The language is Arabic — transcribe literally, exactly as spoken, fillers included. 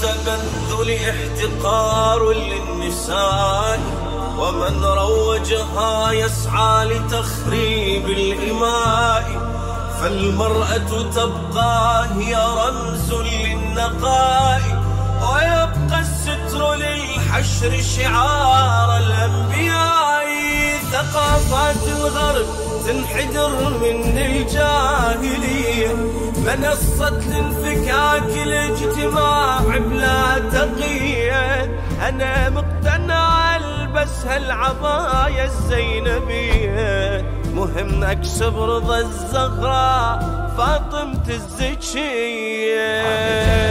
التبذل احتقار للنساء، ومن روجها يسعى لتخريب الإماء، فالمرأة تبقى هي رمز للنقاء، ويبقى الستر للحشر شعار الأنبياء. ثقافات الغرب تنحدر من الجاهلية، منصة لانفكاك الاجتماع بلا تقية. أنا مقتنع ألبس هالعباية الزينبية، مهم أكسب رضا الزهراء فاطمة الزكية.